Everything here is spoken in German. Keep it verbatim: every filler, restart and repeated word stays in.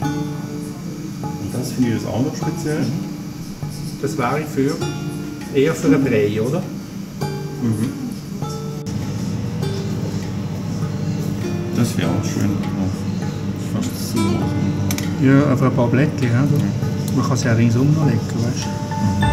Und das finde ich das auch noch speziell. Das wäre für, eher für einen Brei, oder? Mhm. Das wäre auch schön. Fast so. Ja, einfach ein paar Blättchen. Ja. Man kann es ja ringsum noch legen, weißt du? Mhm.